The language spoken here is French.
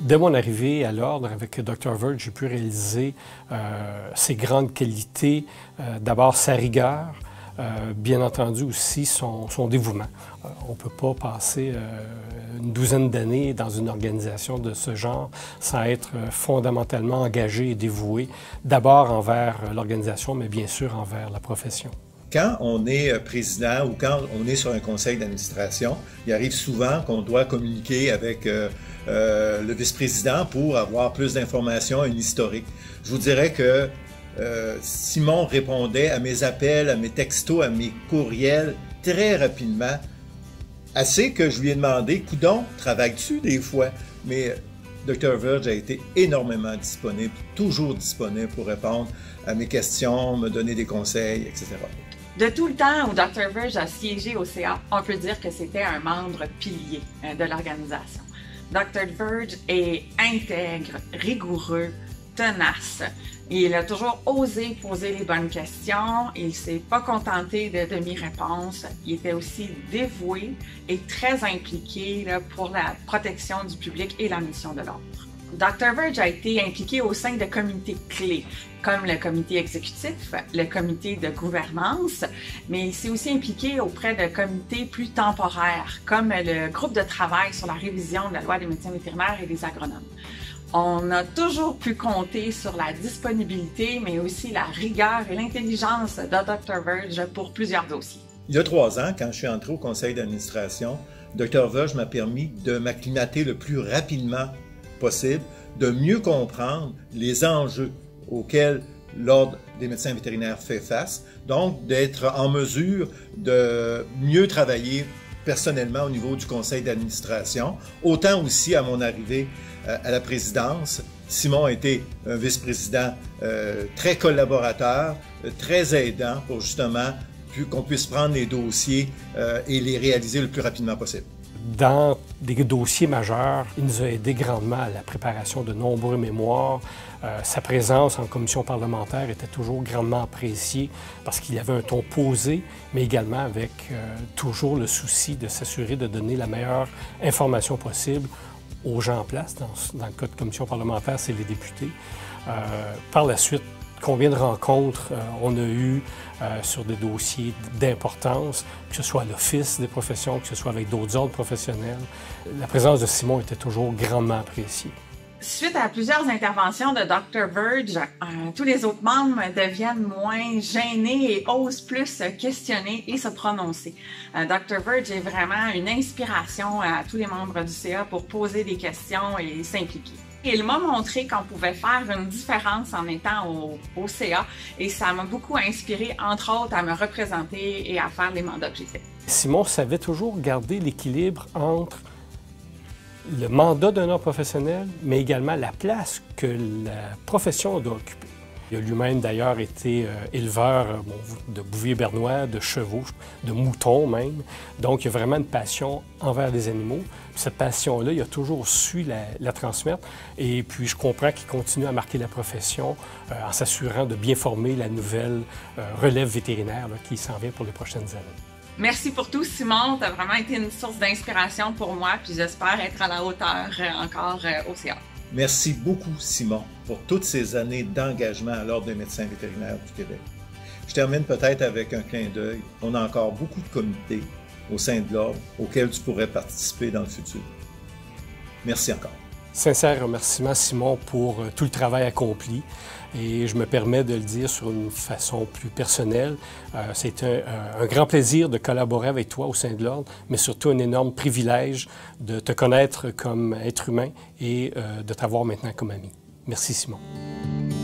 Dès mon arrivée à l'Ordre avec Dr. Verge, j'ai pu réaliser ses grandes qualités. D'abord, sa rigueur, bien entendu aussi son dévouement. On ne peut pas passer une douzaine d'années dans une organisation de ce genre sans être fondamentalement engagé et dévoué, d'abord envers l'organisation, mais bien sûr envers la profession. Quand on est président ou quand on est sur un conseil d'administration, il arrive souvent qu'on doit communiquer avec le vice-président pour avoir plus d'informations, un historique. Je vous dirais que Simon répondait à mes appels, à mes textos, à mes courriels très rapidement. Assez que je lui ai demandé, coudonc, travailles-tu des fois? Mais Dr. Verge a été énormément disponible, toujours disponible pour répondre à mes questions, me donner des conseils, etc. De tout le temps où Dr. Verge a siégé au CA, on peut dire que c'était un membre pilier de l'organisation. Dr. Verge est intègre, rigoureux, tenace. Il a toujours osé poser les bonnes questions. Il ne s'est pas contenté de demi-réponses. Il était aussi dévoué et très impliqué pour la protection du public et la mission de l'Ordre. Dr. Verge a été impliqué au sein de comités clés, comme le comité exécutif, le comité de gouvernance, mais il s'est aussi impliqué auprès de comités plus temporaires, comme le groupe de travail sur la révision de la loi des médecins vétérinaires et des agronomes. On a toujours pu compter sur la disponibilité, mais aussi la rigueur et l'intelligence de Dr. Verge pour plusieurs dossiers. Il y a 3 ans, quand je suis entré au conseil d'administration, Dr. Verge m'a permis de m'acclimater le plus rapidement possible, de mieux comprendre les enjeux auxquels l'Ordre des médecins vétérinaires fait face, donc d'être en mesure de mieux travailler personnellement au niveau du conseil d'administration, autant aussi à mon arrivée à la présidence. Simon a été un vice-président très collaborateur, très aidant pour justement qu'on puisse prendre les dossiers et les réaliser le plus rapidement possible. Dans des dossiers majeurs, il nous a aidé grandement à la préparation de nombreux mémoires. Sa présence en commission parlementaire était toujours grandement appréciée parce qu'il y avait un ton posé, mais également avec toujours le souci de s'assurer de donner la meilleure information possible aux gens en place. Dans le cas de commission parlementaire, c'est les députés. Par la suite, combien de rencontres on a eues sur des dossiers d'importance, que ce soit à l'Office des professions, que ce soit avec d'autres ordres professionnels. La présence de Simon était toujours grandement appréciée. Suite à plusieurs interventions de Dr. Verge, tous les autres membres deviennent moins gênés et osent plus questionner et se prononcer. Dr. Verge est vraiment une inspiration à tous les membres du CA pour poser des questions et s'impliquer. Il m'a montré qu'on pouvait faire une différence en étant au CA et ça m'a beaucoup inspiré, entre autres, à me représenter et à faire les mandats que j'ai faits. Simon savait toujours garder l'équilibre entre le mandat d'un ordre professionnel, mais également la place que la profession doit occuper. Il a lui-même d'ailleurs été éleveur de bouviers bernois, de chevaux, de moutons même. Donc, il a vraiment une passion envers les animaux. Puis cette passion-là, il a toujours su la transmettre. Et puis, je comprends qu'il continue à marquer la profession en s'assurant de bien former la nouvelle relève vétérinaire qui s'en vient pour les prochaines années. Merci pour tout, Simon. Tu as vraiment été une source d'inspiration pour moi, puis j'espère être à la hauteur encore au CA. Merci beaucoup, Simon, pour toutes ces années d'engagement à l'Ordre des médecins vétérinaires du Québec. Je termine peut-être avec un clin d'œil. On a encore beaucoup de comités au sein de l'Ordre auxquels tu pourrais participer dans le futur. Merci encore. Sincère remerciement, Simon, pour tout le travail accompli. Et je me permets de le dire sur une façon plus personnelle. C'est un grand plaisir de collaborer avec toi au sein de l'Ordre, mais surtout un énorme privilège de te connaître comme être humain et de t'avoir maintenant comme ami. Merci, Simon.